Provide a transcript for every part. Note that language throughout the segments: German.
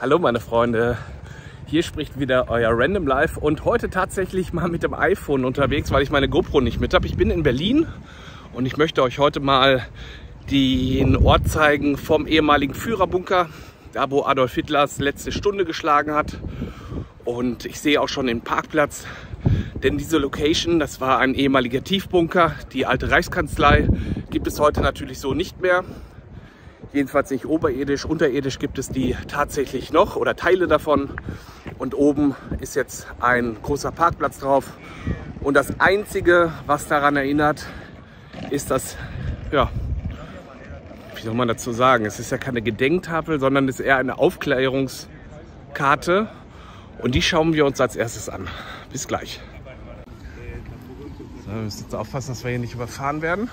Hallo meine Freunde, hier spricht wieder euer Random Life und heute tatsächlich mal mit dem iPhone unterwegs, weil ich meine GoPro nicht mit habe. Ich bin in Berlin und ich möchte euch heute mal den Ort zeigen vom ehemaligen Führerbunker, da wo Adolf Hitlers letzte Stunde geschlagen hat. Und ich sehe auch schon den Parkplatz, denn diese Location, das war ein ehemaliger Tiefbunker, die alte Reichskanzlei, gibt es heute natürlich so nicht mehr. Jedenfalls nicht oberirdisch, unterirdisch gibt es die tatsächlich noch oder Teile davon. Und oben ist jetzt ein großer Parkplatz drauf. Und das Einzige, was daran erinnert, ist das, ja, wie soll man dazu sagen? Es ist ja keine Gedenktafel, sondern es ist eher eine Aufklärungskarte. Und die schauen wir uns als erstes an. Bis gleich. So, wir müssen jetzt aufpassen, dass wir hier nicht überfahren werden.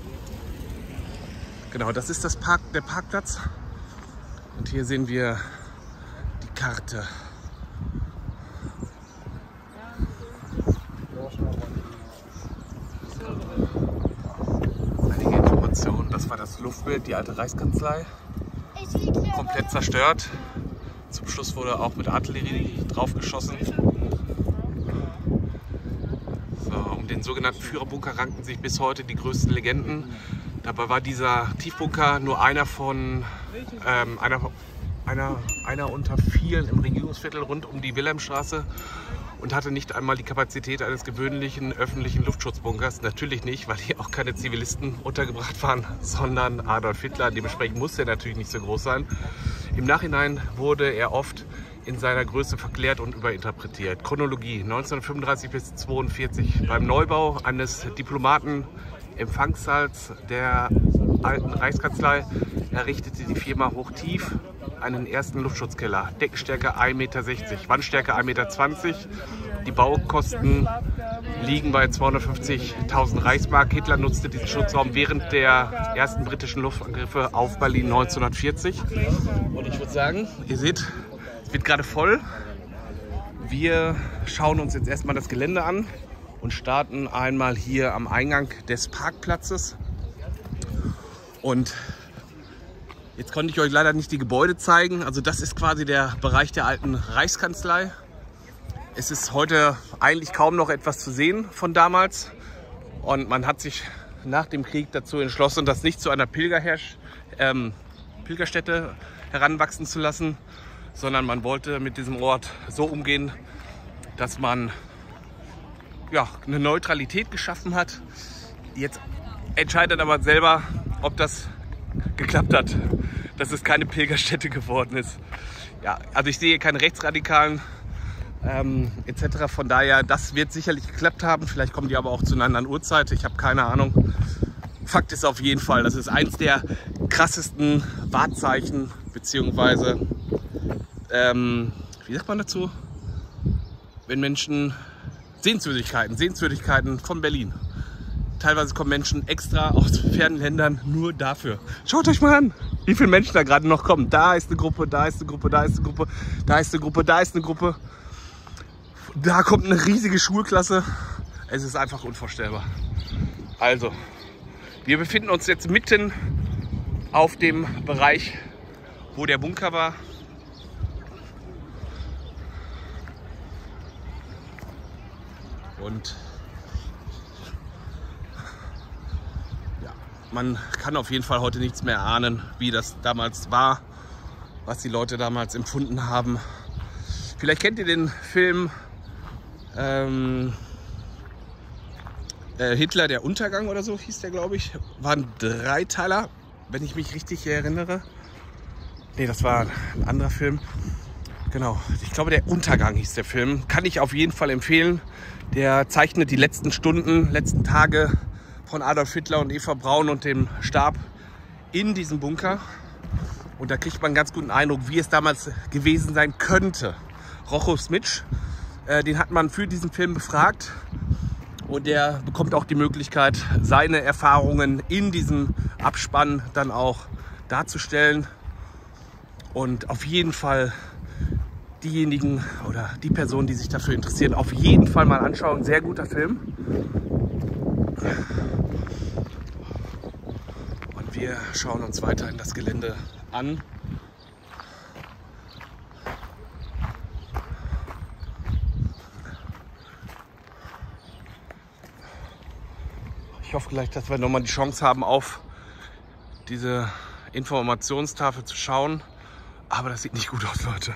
Genau, das ist der Parkplatz. Und hier sehen wir die Karte. Einige Informationen. Das war das Luftbild, die alte Reichskanzlei. Komplett zerstört. Zum Schluss wurde auch mit Artillerie draufgeschossen. So, um den sogenannten Führerbunker ranken sich bis heute die größten Legenden. Dabei war dieser Tiefbunker nur einer unter vielen im Regierungsviertel rund um die Wilhelmstraße und hatte nicht einmal die Kapazität eines gewöhnlichen öffentlichen Luftschutzbunkers. Natürlich nicht, weil hier auch keine Zivilisten untergebracht waren, sondern Adolf Hitler. Dementsprechend musste er natürlich nicht so groß sein. Im Nachhinein wurde er oft in seiner Größe verklärt und überinterpretiert. Chronologie 1935 bis 1942 beim Neubau eines Diplomaten-Empfangssaals der alten Reichskanzlei errichtete die Firma Hochtief einen ersten Luftschutzkeller. Deckenstärke 1,60 Meter, Wandstärke 1,20 Meter. Die Baukosten liegen bei 250.000 Reichsmark. Hitler nutzte diesen Schutzraum während der ersten britischen Luftangriffe auf Berlin 1940. Und ich würde sagen, ihr seht, es wird gerade voll. Wir schauen uns jetzt erstmal das Gelände an und starten einmal hier am Eingang des Parkplatzes. Und jetzt konnte ich euch leider nicht die Gebäude zeigen. Also das ist quasi der Bereich der alten Reichskanzlei. Es ist heute eigentlich kaum noch etwas zu sehen von damals. Und man hat sich nach dem Krieg dazu entschlossen, das nicht zu einer Pilgerstätte heranwachsen zu lassen, sondern man wollte mit diesem Ort so umgehen, dass man ja, eine Neutralität geschaffen hat. Jetzt entscheidet aber selber, ob das geklappt hat, dass es keine Pilgerstätte geworden ist. Ja, also ich sehe keine Rechtsradikalen etc. Von daher, das wird sicherlich geklappt haben. Vielleicht kommen die aber auch zu einer anderen Uhrzeit. Ich habe keine Ahnung. Fakt ist auf jeden Fall, das ist eins der krassesten Wahrzeichen, beziehungsweise, wie sagt man dazu? Wenn Menschen Sehenswürdigkeiten von Berlin. Teilweise kommen Menschen extra aus fernen Ländern nur dafür. Schaut euch mal an, wie viele Menschen da gerade noch kommen. Da ist eine Gruppe, da ist eine Gruppe, da ist eine Gruppe, da ist eine Gruppe, da ist eine Gruppe. Da kommt eine riesige Schulklasse. Es ist einfach unvorstellbar. Also, wir befinden uns jetzt mitten auf dem Bereich, wo der Bunker war. Und ja, man kann auf jeden Fall heute nichts mehr erahnen, wie das damals war, was die Leute damals empfunden haben. Vielleicht kennt ihr den Film Hitler, der Untergang oder so hieß der, glaube ich. War ein Dreiteiler, wenn ich mich richtig erinnere. Nee, das war ein anderer Film. Genau, ich glaube, der Untergang hieß der Film. Kann ich auf jeden Fall empfehlen. Der zeichnet die letzten Stunden, letzten Tage von Adolf Hitler und Eva Braun und dem Stab in diesem Bunker. Und da kriegt man einen ganz guten Eindruck, wie es damals gewesen sein könnte. Rocho Smitsch, den hat man für diesen Film befragt. Und der bekommt auch die Möglichkeit, seine Erfahrungen in diesem Abspann dann auch darzustellen. Und auf jeden Fall diejenigen oder die Personen, die sich dafür interessieren, auf jeden Fall mal anschauen. Sehr guter Film. Und wir schauen uns weiterhin das Gelände an. Ich hoffe gleich, dass wir nochmal die Chance haben, auf diese Informationstafel zu schauen. Aber das sieht nicht gut aus, Leute.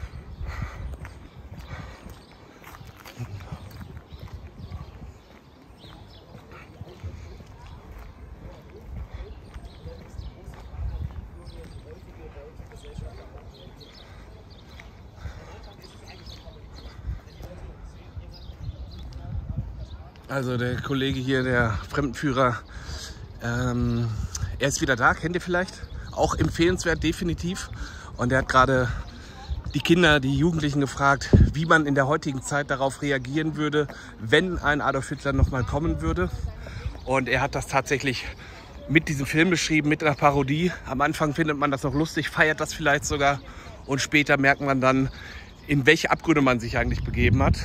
Also der Kollege hier, der Fremdenführer, er ist wieder da, kennt ihr vielleicht? Auch empfehlenswert, definitiv. Und er hat gerade die Kinder, die Jugendlichen gefragt, wie man in der heutigen Zeit darauf reagieren würde, wenn ein Adolf Hitler nochmal kommen würde. Und er hat das tatsächlich mit diesem Film beschrieben, mit einer Parodie. Am Anfang findet man das noch lustig, feiert das vielleicht sogar. Und später merkt man dann, in welche Abgründe man sich eigentlich begeben hat.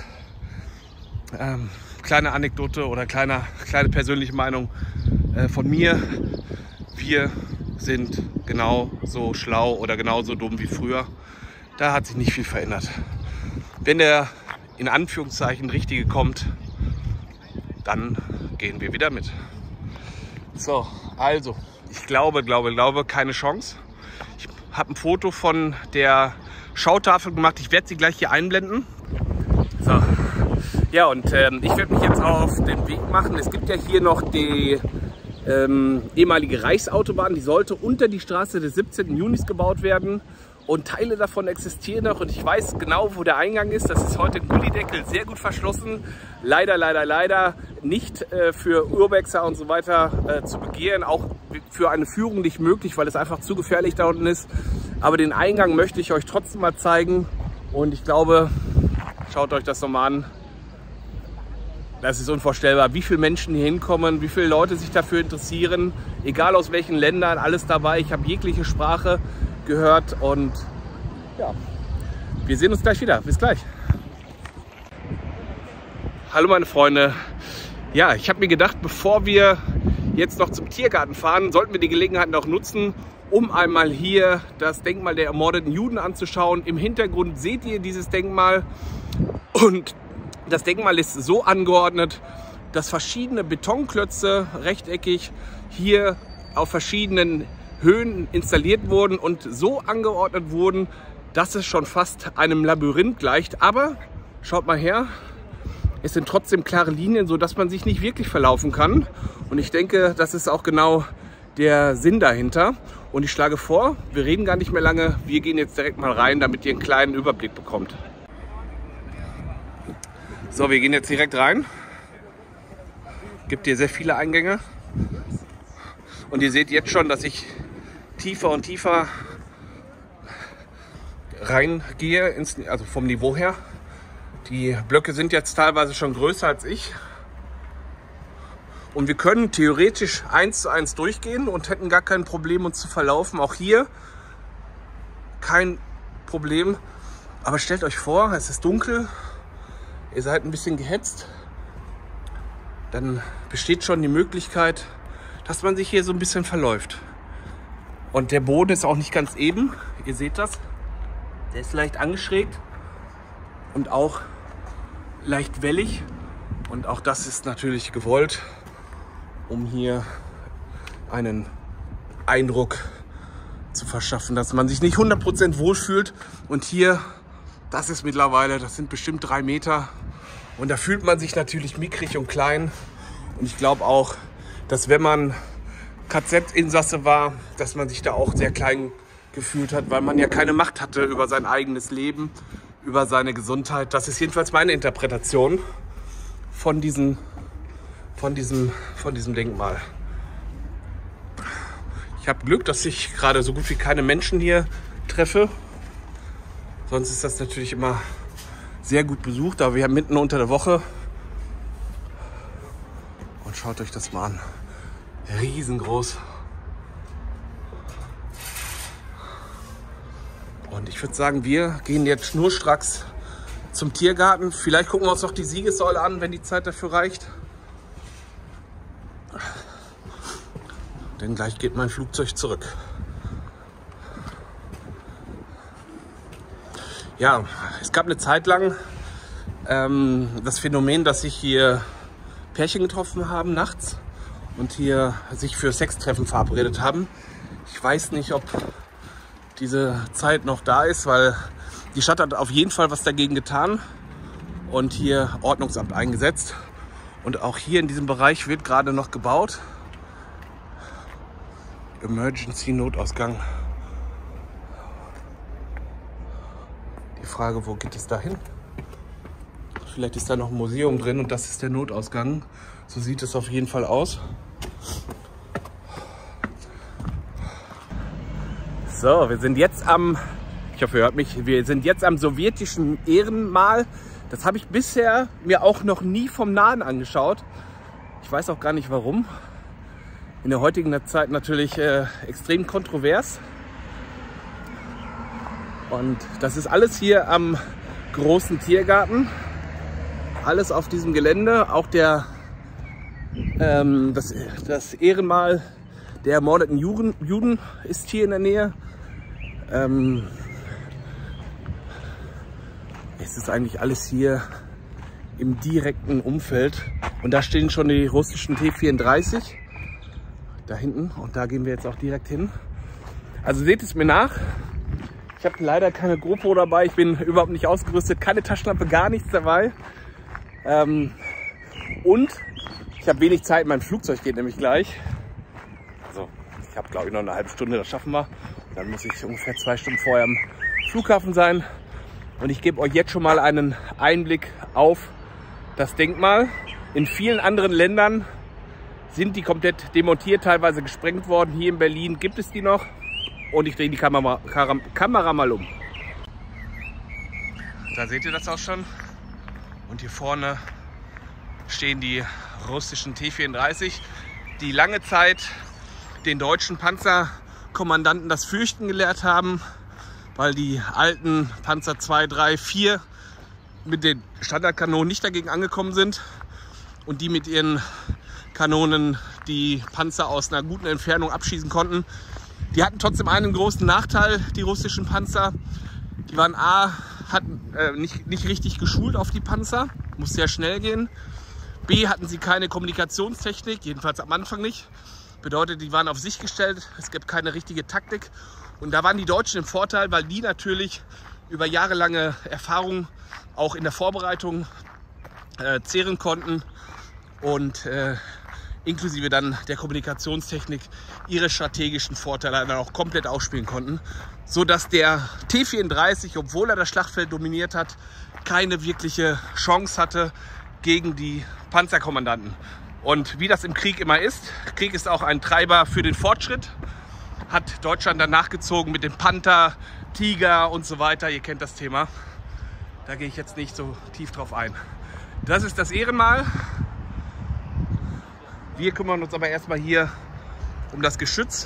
Kleine Anekdote oder kleine persönliche Meinung von mir. Wir sind genauso schlau oder genauso dumm wie früher. Da hat sich nicht viel verändert. Wenn der in Anführungszeichen Richtige kommt, dann gehen wir wieder mit. So, also, ich glaube, keine Chance. Ich habe ein Foto von der Schautafel gemacht. Ich werde sie gleich hier einblenden. So. Ja, und ich werde mich jetzt auf den Weg machen. Es gibt ja hier noch die ehemalige Reichsautobahn. Die sollte unter die Straße des 17. Junis gebaut werden. Und Teile davon existieren noch. Und ich weiß genau, wo der Eingang ist. Das ist heute ein Gullideckel, sehr gut verschlossen. Leider nicht für Urbexer und so weiter zu begehen. Auch für eine Führung nicht möglich, weil es einfach zu gefährlich da unten ist. Aber den Eingang möchte ich euch trotzdem mal zeigen. Und ich glaube, schaut euch das nochmal an. Das ist unvorstellbar, wie viele Menschen hier hinkommen, wie viele Leute sich dafür interessieren, egal aus welchen Ländern, alles dabei. Ich habe jegliche Sprache gehört und ja, wir sehen uns gleich wieder. Bis gleich. Hallo meine Freunde. Ja, ich habe mir gedacht, bevor wir jetzt noch zum Tiergarten fahren, sollten wir die Gelegenheit noch nutzen, um einmal hier das Denkmal der ermordeten Juden anzuschauen. Im Hintergrund seht ihr dieses Denkmal und das Denkmal ist so angeordnet, dass verschiedene Betonklötze rechteckig hier auf verschiedenen Höhen installiert wurden und so angeordnet wurden, dass es schon fast einem Labyrinth gleicht. Aber schaut mal her, es sind trotzdem klare Linien, sodass man sich nicht wirklich verlaufen kann. Und ich denke, das ist auch genau der Sinn dahinter. Und ich schlage vor, wir reden gar nicht mehr lange, wir gehen jetzt direkt mal rein, damit ihr einen kleinen Überblick bekommt. So, wir gehen jetzt direkt rein. Gibt hier sehr viele Eingänge. Und ihr seht jetzt schon, dass ich tiefer und tiefer reingehe, also vom Niveau her. Die Blöcke sind jetzt teilweise schon größer als ich. Und wir können theoretisch 1:1 durchgehen und hätten gar kein Problem, uns zu verlaufen. Auch hier kein Problem. Aber stellt euch vor, es ist dunkel. Ihr seid ein bisschen gehetzt, dann besteht schon die Möglichkeit, dass man sich hier so ein bisschen verläuft. Und der Boden ist auch nicht ganz eben, ihr seht das. Der ist leicht angeschrägt und auch leicht wellig. Und auch das ist natürlich gewollt, um hier einen Eindruck zu verschaffen, dass man sich nicht 100% wohlfühlt. Und hier, das ist mittlerweile, das sind bestimmt 3 Meter. Und da fühlt man sich natürlich mickrig und klein. Und ich glaube auch, dass wenn man KZ-Insasse war, dass man sich da auch sehr klein gefühlt hat, weil man ja keine Macht hatte über sein eigenes Leben, über seine Gesundheit. Das ist jedenfalls meine Interpretation von diesem Denkmal. Ich habe Glück, dass ich gerade so gut wie keine Menschen hier treffe. Sonst ist das natürlich immer sehr gut besucht, aber wir haben mitten unter der Woche. Und schaut euch das mal an. Riesengroß. Und ich würde sagen, wir gehen jetzt schnurstracks zum Tiergarten. Vielleicht gucken wir uns noch die Siegessäule an, wenn die Zeit dafür reicht. Denn gleich geht mein Flugzeug zurück. Ja, es gab eine Zeit lang das Phänomen, dass sich hier Pärchen getroffen haben nachts. und hier sich für Sextreffen verabredet haben. Ich weiß nicht, ob diese Zeit noch da ist, weil die Stadt hat auf jeden Fall was dagegen getan und hier Ordnungsamt eingesetzt. Und auch hier in diesem Bereich wird gerade noch gebaut. Emergency-Notausgang. Die Frage, wo geht es da hin? Vielleicht ist da noch ein Museum drin und das ist der Notausgang. So sieht es auf jeden Fall aus. So, wir sind jetzt am, ich hoffe, ihr hört mich, wir sind jetzt am sowjetischen Ehrenmal. Das habe ich bisher mir auch noch nie vom Nahen angeschaut. Ich weiß auch gar nicht warum. In der heutigen Zeit natürlich extrem kontrovers. Und das ist alles hier am großen Tiergarten. Alles auf diesem Gelände. Auch das Ehrenmal der ermordeten Juden ist hier in der Nähe. Es ist eigentlich alles hier im direkten Umfeld. Und da stehen schon die russischen T-34. Da hinten. Und da gehen wir jetzt auch direkt hin. Also seht es mir nach. Ich habe leider keine GoPro dabei. Ich bin überhaupt nicht ausgerüstet. Keine Taschenlampe, gar nichts dabei. Und ich habe wenig Zeit. Mein Flugzeug geht nämlich gleich. Also ich habe, glaube ich, noch eine halbe Stunde. Das schaffen wir. Dann muss ich ungefähr 2 Stunden vorher am Flughafen sein. Und ich gebe euch jetzt schon mal einen Einblick auf das Denkmal. In vielen anderen Ländern sind die komplett demontiert, teilweise gesprengt worden. Hier in Berlin gibt es die noch. Und ich drehe die Kamera mal um. Da seht ihr das auch schon. Und hier vorne stehen die russischen T-34, die lange Zeit den deutschen Panzerkommandanten das Fürchten gelehrt haben, weil die alten Panzer 2, 3, 4 mit den Standardkanonen nicht dagegen angekommen sind und die mit ihren Kanonen die Panzer aus einer guten Entfernung abschießen konnten. Die hatten trotzdem einen großen Nachteil, die russischen Panzer. Die waren nicht richtig geschult auf die Panzer, muss sehr schnell gehen. B, hatten sie keine Kommunikationstechnik, jedenfalls am Anfang nicht. Bedeutet, die waren auf sich gestellt, es gibt keine richtige Taktik. Und da waren die Deutschen im Vorteil, weil die natürlich über jahrelange Erfahrung auch in der Vorbereitung zehren konnten und inklusive dann der Kommunikationstechnik ihre strategischen Vorteile dann auch komplett ausspielen konnten, sodass der T-34, obwohl er das Schlachtfeld dominiert hat, keine wirkliche Chance hatte gegen die Panzerkommandanten. Und wie das im Krieg immer ist, Krieg ist auch ein Treiber für den Fortschritt, hat Deutschland dann nachgezogen mit dem Panther, Tiger und so weiter. Ihr kennt das Thema. Da gehe ich jetzt nicht so tief drauf ein. Das ist das Ehrenmal. Wir kümmern uns aber erstmal hier um das Geschütz.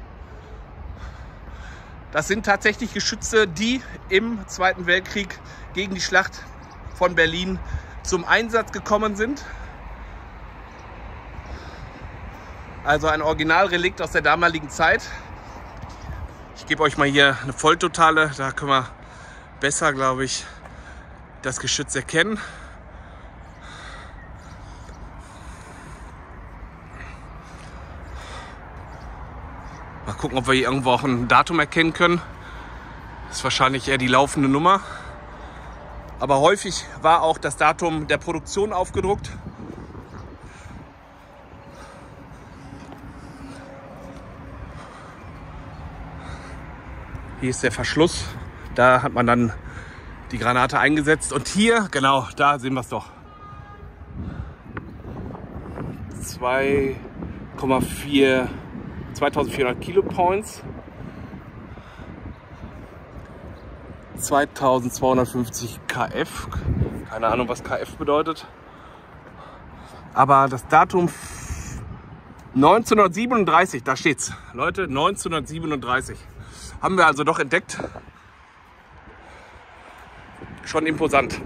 Das sind tatsächlich Geschütze, die im Zweiten Weltkrieg gegen die Schlacht von Berlin zum Einsatz gekommen sind. Also ein Originalrelikt aus der damaligen Zeit. Ich gebe euch mal hier eine Volltotale, da können wir besser, glaube ich, das Geschütz erkennen. Mal gucken, ob wir hier irgendwo auch ein Datum erkennen können. Das ist wahrscheinlich eher die laufende Nummer. Aber häufig war auch das Datum der Produktion aufgedruckt. Hier ist der Verschluss. Da hat man dann die Granate eingesetzt. Und hier, genau, da sehen wir es doch. 2400 Kilopoints. 2250 KF. Keine Ahnung, was KF bedeutet. Aber das Datum 1937, da steht's. Leute, 1937. Haben wir also doch entdeckt. Schon imposant.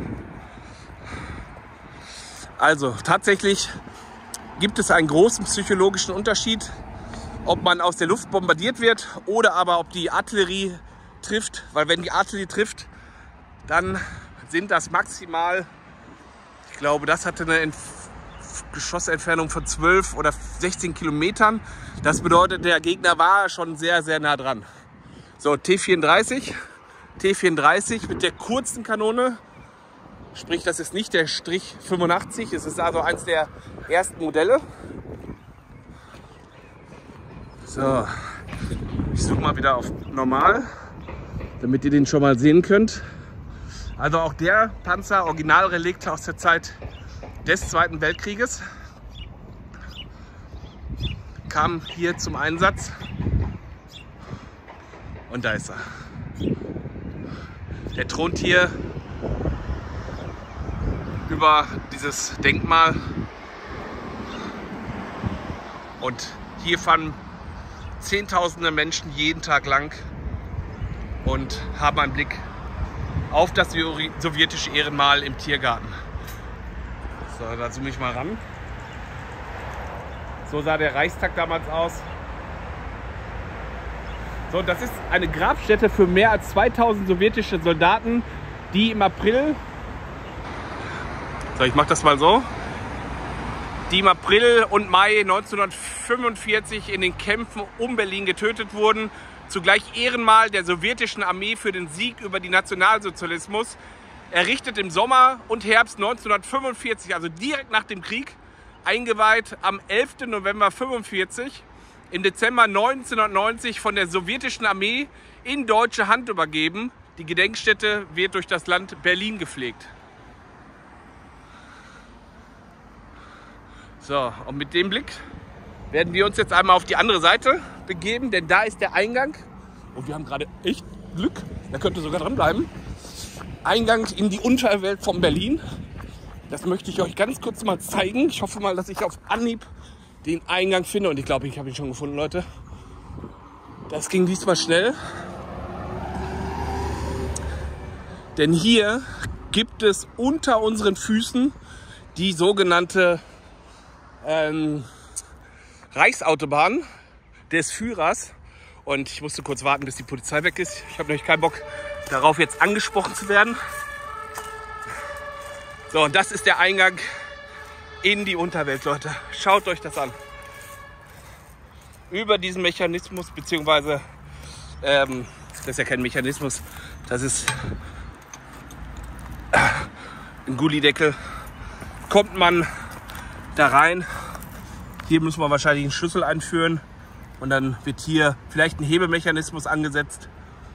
Also tatsächlich gibt es einen großen psychologischen Unterschied, ob man aus der Luft bombardiert wird oder aber ob die Artillerie trifft. Weil wenn die Artillerie trifft, dann sind das maximal, ich glaube, das hatte eine Geschossentfernung von 12 oder 16 Kilometern. Das bedeutet, der Gegner war schon sehr, sehr nah dran. So, T34 mit der kurzen Kanone. Sprich, das ist nicht der Strich 85, es ist also eins der ersten Modelle. So, ich suche mal wieder auf normal, damit ihr den schon mal sehen könnt. Also auch der Panzer, Originalrelikt aus der Zeit des Zweiten Weltkrieges, kam hier zum Einsatz. Und da ist er. Der thront hier über dieses Denkmal. Und hier fahren Zehntausende Menschen jeden Tag lang und haben einen Blick auf das sowjetische Ehrenmal im Tiergarten. So, da zoome ich mal ran. So sah der Reichstag damals aus. So, das ist eine Grabstätte für mehr als 2000 sowjetische Soldaten, die im April... So, ich mache das mal so. Die im April und Mai 1945 in den Kämpfen um Berlin getötet wurden. Zugleich Ehrenmal der sowjetischen Armee für den Sieg über den Nationalsozialismus. Errichtet im Sommer und Herbst 1945, also direkt nach dem Krieg. Eingeweiht am 11. November 1945. Im Dezember 1990 von der sowjetischen Armee in deutsche Hand übergeben. Die Gedenkstätte wird durch das Land Berlin gepflegt. So, und mit dem Blick werden wir uns jetzt einmal auf die andere Seite begeben, denn da ist der Eingang. Und wir haben gerade echt Glück, da könnte sogar dran bleiben. Eingang in die Unterwelt von Berlin. Das möchte ich euch ganz kurz mal zeigen. Ich hoffe mal, dass ich auf Anhieb den Eingang finde. Und ich glaube, ich habe ihn schon gefunden, Leute. Das ging diesmal schnell. Denn hier gibt es unter unseren Füßen die sogenannte Reichsautobahn des Führers. Und ich musste kurz warten, bis die Polizei weg ist. Ich habe nämlich keinen Bock darauf, jetzt angesprochen zu werden. So, und das ist der Eingang in die Unterwelt, Leute. Schaut euch das an. Über diesen Mechanismus, beziehungsweise, das ist ja kein Mechanismus, das ist ein Gullideckel, kommt man da rein. Hier müssen wir wahrscheinlich einen Schlüssel einführen und dann wird hier vielleicht ein Hebemechanismus angesetzt.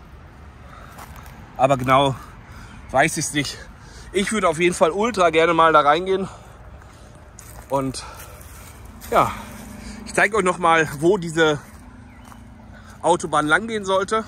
Aber genau weiß ich es nicht. Ich würde auf jeden Fall ultra gerne mal da reingehen. Und ja, ich zeige euch noch mal, wo diese Autobahn lang gehen sollte.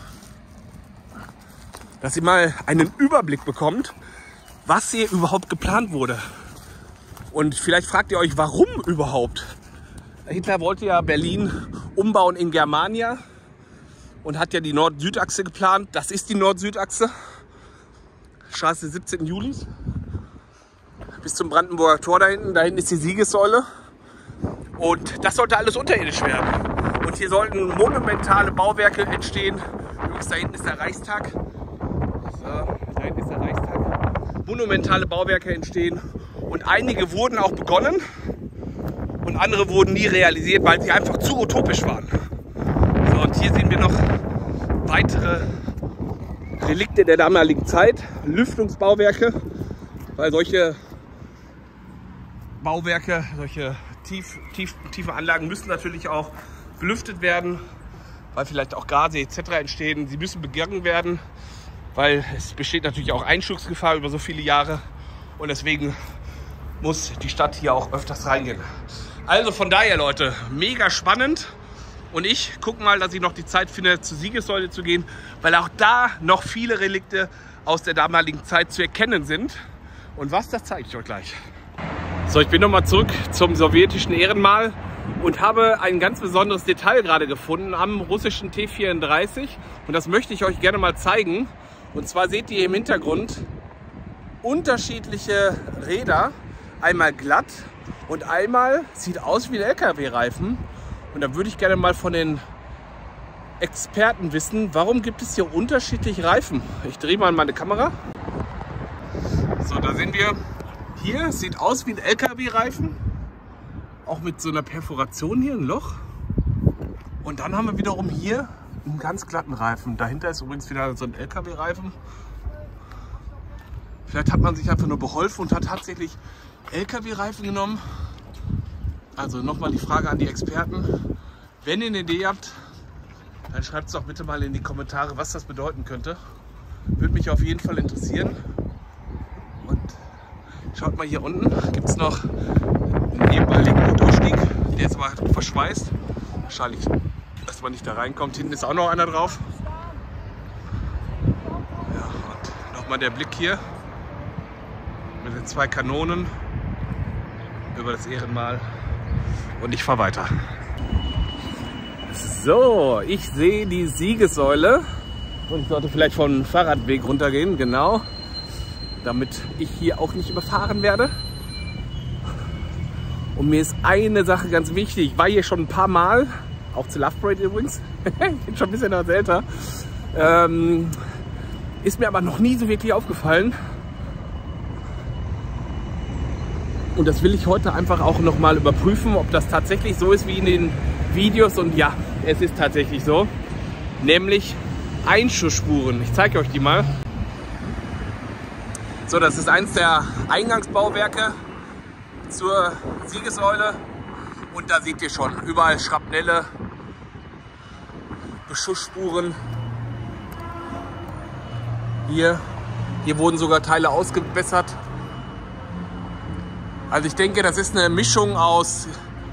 Dass ihr mal einen Überblick bekommt, was hier überhaupt geplant wurde. Und vielleicht fragt ihr euch, warum überhaupt? Hitler wollte ja Berlin umbauen in Germania und hat ja die Nord-Süd-Achse geplant. Das ist die Nord-Süd-Achse. Straße 17. Juli bis zum Brandenburger Tor da hinten. Da hinten ist die Siegessäule. Und das sollte alles unterirdisch werden. Und hier sollten monumentale Bauwerke entstehen. Übrigens, da hinten ist der Reichstag. So, da hinten ist der Reichstag. Monumentale Bauwerke entstehen. Und einige wurden auch begonnen. Und andere wurden nie realisiert, weil sie einfach zu utopisch waren. So, und hier sehen wir noch weitere Relikte der damaligen Zeit. Lüftungsbauwerke. Weil solche Bauwerke, solche tiefe Anlagen müssen natürlich auch belüftet werden, weil vielleicht auch Gase etc. entstehen. Sie müssen begangen werden, weil es besteht natürlich auch Einsturzgefahr über so viele Jahre und deswegen muss die Stadt hier auch öfters reingehen. Also von daher, Leute, mega spannend und ich gucke mal, dass ich noch die Zeit finde, zur Siegessäule zu gehen, weil auch da noch viele Relikte aus der damaligen Zeit zu erkennen sind. Und was, das zeige ich euch gleich. So, ich bin nochmal zurück zum sowjetischen Ehrenmal und habe ein ganz besonderes Detail gerade gefunden am russischen T34. Und das möchte ich euch gerne mal zeigen. Und zwar seht ihr im Hintergrund unterschiedliche Räder. Einmal glatt und einmal sieht aus wie ein LKW-Reifen. Und da würde ich gerne mal von den Experten wissen, warum gibt es hier unterschiedliche Reifen? Ich drehe mal meine Kamera. So, da sehen wir, hier sieht aus wie ein LKW-Reifen auch mit so einer Perforation hier, ein Loch. Und dann haben wir wiederum hier einen ganz glatten Reifen. Dahinter ist übrigens wieder so ein LKW-Reifen. Vielleicht hat man sich einfach nur beholfen und hat tatsächlich LKW-Reifen genommen. Also nochmal die Frage an die Experten. Wenn ihr eine Idee habt, dann schreibt es doch bitte mal in die Kommentare, was das bedeuten könnte. Würde mich auf jeden Fall interessieren. Und schaut mal, hier unten gibt es noch einen ehemaligen Motorstieg. Der ist aber verschweißt. Wahrscheinlich, dass man nicht da reinkommt. Hinten ist auch noch einer drauf. Ja, und nochmal der Blick hier mit den 2 Kanonen über das Ehrenmal. Und ich fahre weiter. So, ich sehe die Siegessäule. Und ich sollte vielleicht vom Fahrradweg runtergehen, genau. Damit ich hier auch nicht überfahren werde. Und mir ist eine Sache ganz wichtig. Ich war hier schon ein paar Mal, auch zu Love Parade übrigens. Ich bin schon ein bisschen was älter. Ist mir aber noch nie so wirklich aufgefallen. Und das will ich heute einfach auch noch mal überprüfen, ob das tatsächlich so ist wie in den Videos. Und ja, es ist tatsächlich so. Nämlich Einschussspuren. Ich zeige euch die mal. So, das ist eins der Eingangsbauwerke zur Siegessäule. Und da seht ihr schon, überall Schrapnelle, Beschussspuren. Hier wurden sogar Teile ausgebessert. Also ich denke, das ist eine Mischung aus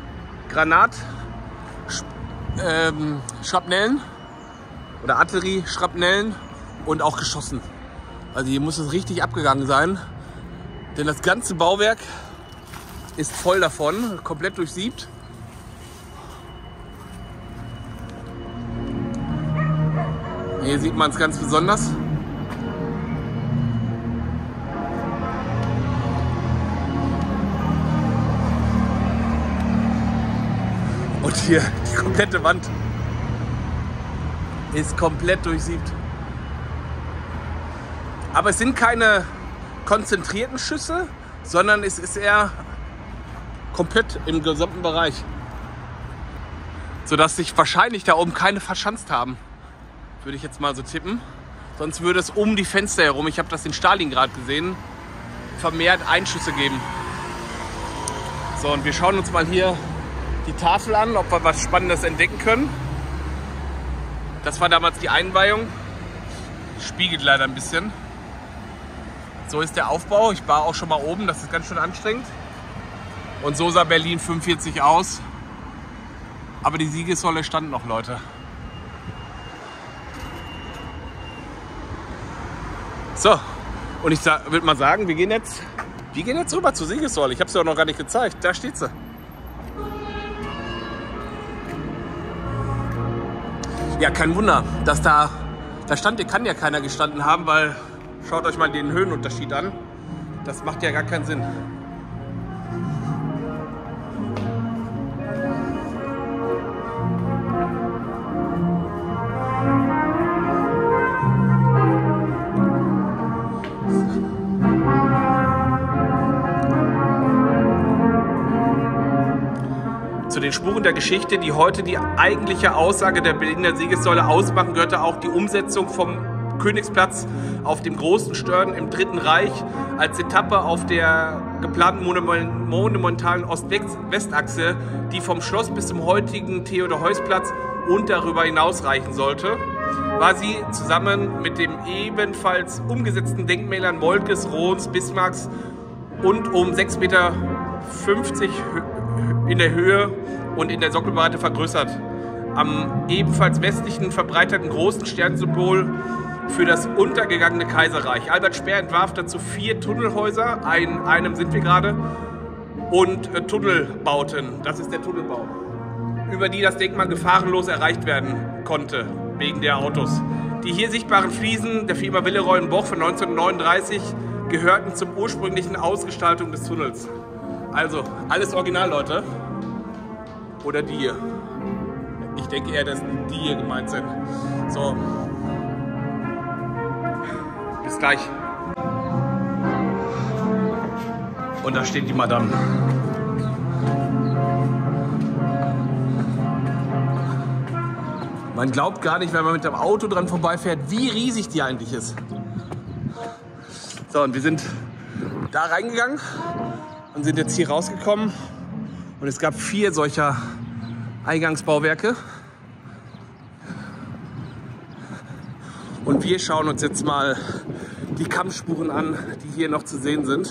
Schrapnellen oder Artillerieschrapnellen und auch Geschossen. Also hier muss es richtig abgegangen sein, denn das ganze Bauwerk ist voll davon, komplett durchsiebt. Hier sieht man es ganz besonders. Und hier die komplette Wand ist komplett durchsiebt. Aber es sind keine konzentrierten Schüsse, sondern es ist eher komplett im gesamten Bereich. Sodass sich wahrscheinlich da oben keine verschanzt haben. Würde ich jetzt mal so tippen. Sonst würde es um die Fenster herum, ich habe das in Stalingrad gesehen, vermehrt Einschüsse geben. So, und wir schauen uns mal hier die Tafel an, ob wir was Spannendes entdecken können. Das war damals die Einweihung. Spiegelt leider ein bisschen. So ist der Aufbau. Ich war auch schon mal oben, das ist ganz schön anstrengend. Und so sah Berlin 45 aus. Aber die Siegessäule stand noch, Leute. So, und ich würde mal sagen, wir gehen jetzt rüber zur Siegessäule. Ich habe sie auch noch gar nicht gezeigt. Da steht sie. Ja, kein Wunder, dass da stand, kann ja keiner gestanden haben, weil schaut euch mal den Höhenunterschied an. Das macht ja gar keinen Sinn. Zu den Spuren der Geschichte, die heute die eigentliche Aussage der Berliner Siegessäule ausmachen, gehörte auch die Umsetzung vom Königsplatz auf dem Großen Stern im Dritten Reich als Etappe auf der geplanten monumentalen Ost-West-Achse, die vom Schloss bis zum heutigen Theodor-Heuss-Platz und darüber hinaus reichen sollte, war sie zusammen mit den ebenfalls umgesetzten Denkmälern Moltkes, Rohns, Bismarcks und um 6,50 Meter in der Höhe und in der Sockelbreite vergrößert. Am ebenfalls westlichen verbreiterten großen Sternsymbol für das untergegangene Kaiserreich. Albert Speer entwarf dazu 4 Tunnelhäuser, einem sind wir gerade, und Tunnelbauten. Das ist der Tunnelbau, über die das Denkmal gefahrenlos erreicht werden konnte, wegen der Autos. Die hier sichtbaren Fliesen der Firma Willeroy und Boch von 1939 gehörten zur ursprünglichen Ausgestaltung des Tunnels. Also, alles original, Leute. Oder die hier. Ich denke eher, dass die hier gemeint sind. So. Bis gleich. Und da steht die Madame. Man glaubt gar nicht, wenn man mit dem Auto dran vorbeifährt, wie riesig die eigentlich ist. So, und wir sind da reingegangen und sind jetzt hier rausgekommen. Und es gab 4 solcher Eingangsbauwerke. Und wir schauen uns jetzt mal die Kampfspuren an, die hier noch zu sehen sind.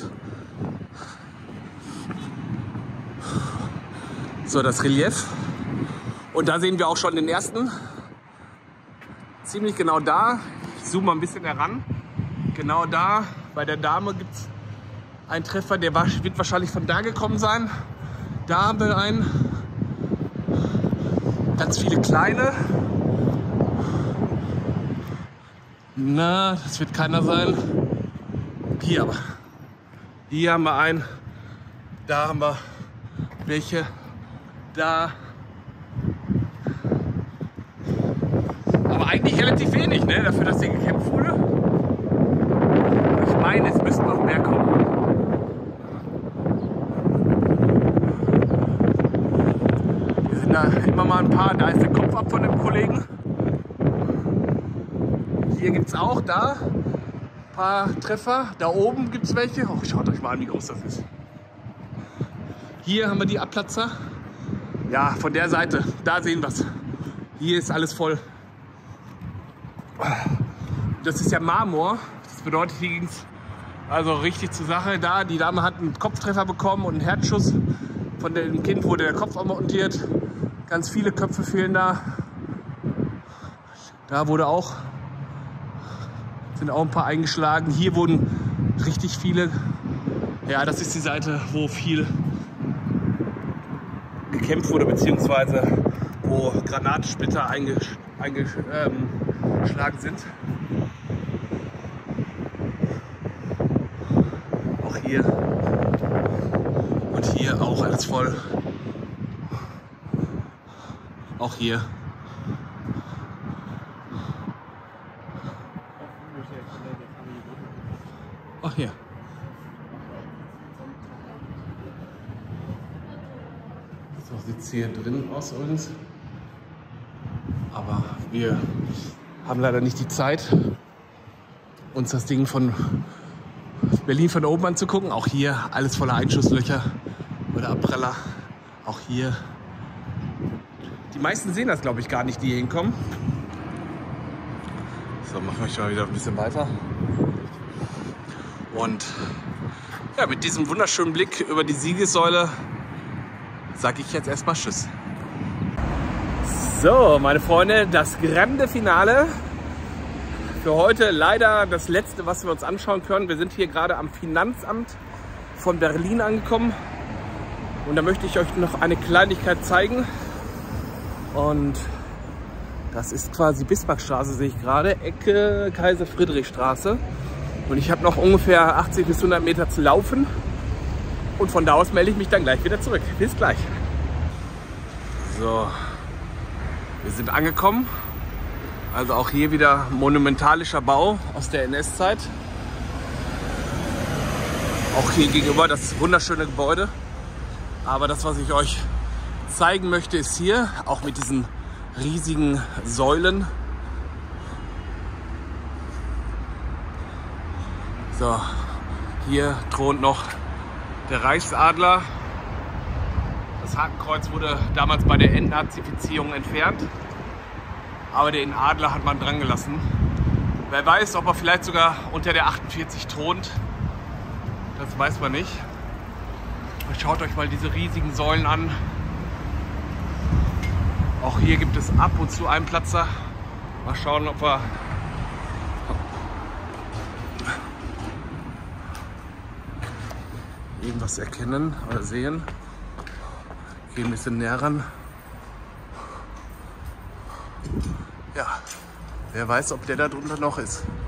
So, das Relief. Und da sehen wir auch schon den ersten. Ziemlich genau da. Ich zoome mal ein bisschen heran. Genau da bei der Dame gibt es einen Treffer, der wird wahrscheinlich von da gekommen sein. Da haben wir einen. Ganz viele kleine. Na, das wird keiner sein. Hier aber. Hier haben wir einen. Da haben wir welche. Da. Aber eigentlich relativ wenig, ne? Dafür, dass hier gekämpft wurde. Ich meine, es müssten noch mehr kommen. Wir sind da immer mal ein paar. Da ist der Kopf ab von dem Kollegen. Hier gibt es auch da ein paar Treffer. Da oben gibt es welche. Oh, schaut euch mal an, wie groß das ist. Hier haben wir die Abplatzer. Ja, von der Seite. Da sehen wir es. Hier ist alles voll. Das ist ja Marmor. Das bedeutet, hier ging es also richtig zur Sache. Da, die Dame hat einen Kopftreffer bekommen und einen Herzschuss. Von dem Kind wurde der Kopf montiert. Ganz viele Köpfe fehlen da. Da sind auch ein paar eingeschlagen. Hier wurden richtig viele. Ja, das ist die Seite, wo viel gekämpft wurde, beziehungsweise wo Granatensplitter eingeschlagen sind. Auch hier und hier auch alles voll. Auch hier. Ach hier. So sieht es hier drin aus übrigens. Aber wir haben leider nicht die Zeit, uns das Ding von Berlin von oben anzugucken. Auch hier alles voller Einschusslöcher oder Abpraller. Auch hier. Die meisten sehen das, glaube ich, gar nicht, die hier hinkommen. So, machen wir schon wieder ein bisschen weiter. Und ja, mit diesem wunderschönen Blick über die Siegessäule sage ich jetzt erstmal Tschüss. So, meine Freunde, das grande Finale. Für heute leider das letzte, was wir uns anschauen können. Wir sind hier gerade am Finanzamt von Berlin angekommen. Und da möchte ich euch noch eine Kleinigkeit zeigen. Und das ist quasi Bismarckstraße, sehe ich gerade, Ecke Kaiser-Friedrich-Straße. Und ich habe noch ungefähr 80 bis 100 Meter zu laufen. Und von da aus melde ich mich dann gleich wieder zurück. Bis gleich. So, wir sind angekommen. Also auch hier wieder monumentalischer Bau aus der NS-Zeit. Auch hier gegenüber das wunderschöne Gebäude. Aber das, was ich euch zeigen möchte, ist hier, auch mit diesen riesigen Säulen. So, hier thront noch der Reichsadler. Das Hakenkreuz wurde damals bei der Entnazifizierung entfernt. Aber den Adler hat man dran gelassen. Wer weiß, ob er vielleicht sogar unter der 48 thront. Das weiß man nicht. Schaut euch mal diese riesigen Säulen an. Auch hier gibt es ab und zu einen Platzer. Mal schauen, ob wir irgendwas erkennen oder sehen. Gehen ein bisschen näher ran. Ja, wer weiß, ob der da drunter noch ist.